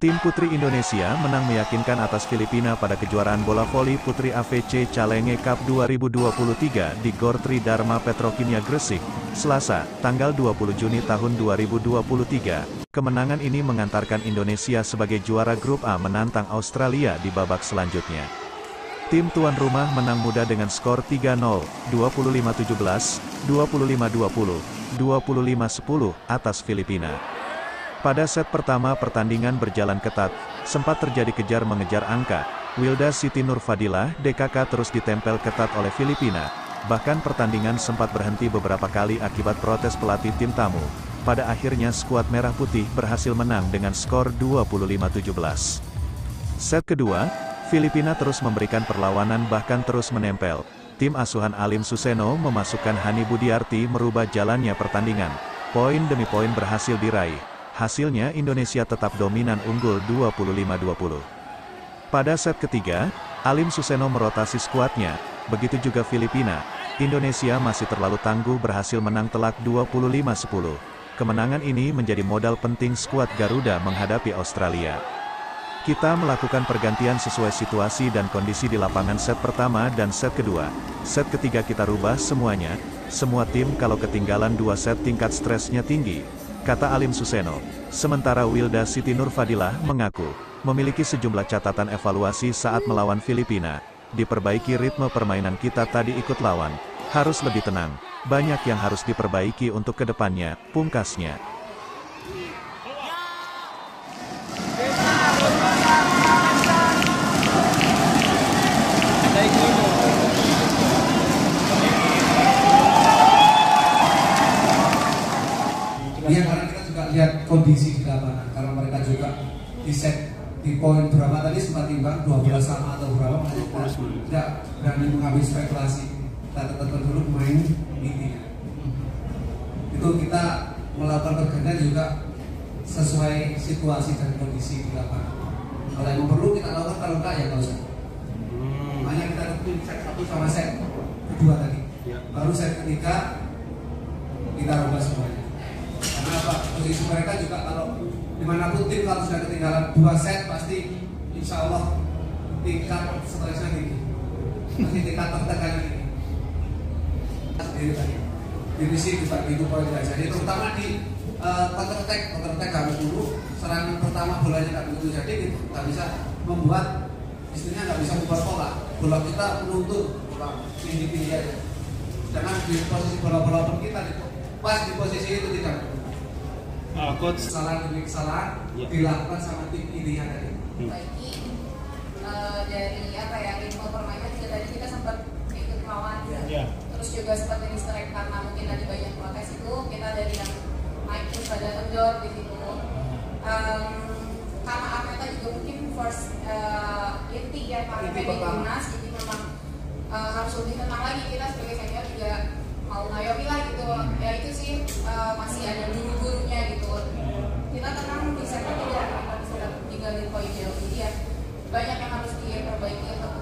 Tim putri Indonesia menang meyakinkan atas Filipina pada kejuaraan bola voli putri AFC Calenge Cup 2023 di Gor Tri Dharma Petrokimia Gresik, Selasa, tanggal 20 Juni tahun 2023. Kemenangan ini mengantarkan Indonesia sebagai juara grup A menantang Australia di babak selanjutnya. Tim tuan rumah menang mudah dengan skor 3-0, 25-17, 25-20, 25-10 atas Filipina. Pada set pertama pertandingan berjalan ketat, sempat terjadi kejar-mengejar angka. Wilda Siti Nurfadilah DKK terus ditempel ketat oleh Filipina. Bahkan pertandingan sempat berhenti beberapa kali akibat protes pelatih tim tamu. Pada akhirnya skuad Merah Putih berhasil menang dengan skor 25-17. Set kedua, Filipina terus memberikan perlawanan bahkan terus menempel. Tim asuhan Alim Suseno memasukkan Hani Budiarti merubah jalannya pertandingan. Poin demi poin berhasil diraih. Hasilnya Indonesia tetap dominan unggul 25-20. Pada set ketiga, Alim Suseno merotasi skuadnya, begitu juga Filipina. Indonesia masih terlalu tangguh berhasil menang telak 25-10. Kemenangan ini menjadi modal penting skuad Garuda menghadapi Australia. Kita melakukan pergantian sesuai situasi dan kondisi di lapangan set pertama dan set kedua. Set ketiga kita rubah semuanya. Semua tim kalau ketinggalan 2 set tingkat stresnya tinggi, kata Alim Suseno. Sementara Wilda Siti Nurfadilah mengaku memiliki sejumlah catatan evaluasi saat melawan Filipina. Diperbaiki ritme permainan kita tadi ikut lawan. Harus lebih tenang. Banyak yang harus diperbaiki untuk kedepannya, pungkasnya. Iya, karena kita juga lihat kondisi di lapangan. Kalau mereka juga di set di poin berapa tadi sempat timbang 12 sama atau berapa, mereka tidak berani mengambil spekulasi. Kita tetap dulu main intinya. Itu kita melakukan pergantian juga sesuai situasi dan kondisi di lapangan. Kalau yang perlu kita lakukan, kalau enggak ya nggak usah. Makanya kita tentuin set 1 sama set kedua tadi. Baru set ketiga kita rubah semuanya. Karena apa? Posisi mereka juga kalau dimanapun tim kalau sudah ketinggalan 2 set pasti insya Allah tingkat stresnya tinggi, pasti tingkat tertekannya tinggi. Divisi juga itu poin jadi terutama di counter attack harus dulu. Serangan pertama bolanya nggak begitu jadi nggak bisa membuat istilahnya nggak bisa membuat pola. Bola kita menuntut bola tinggi aja. Jangan di posisi bola-bola kita pas di posisi itu tidak. Coach, kesalahan demi kesalahan dilakukan sama tim ini yang tadi. Dari apa ya, ritme permainan juga tadi kita sempat ikut melawan, terus juga sempat jadi strike karena mungkin ada banyak protes itu, kita dari yang naik terus pada kendor di situ. Karena Arteta juga mungkin first inti ya para timnas, jadi memang harus lebih tenang lagi. Kita sebagai senior juga mau ngayomi lah gitu. Ya itu sih masih ada buru-burunya gitu. Kita tenang di set ketiga kita bisa tinggalin poin jauh. Jadi ya banyak yang harus diperbaiki untuk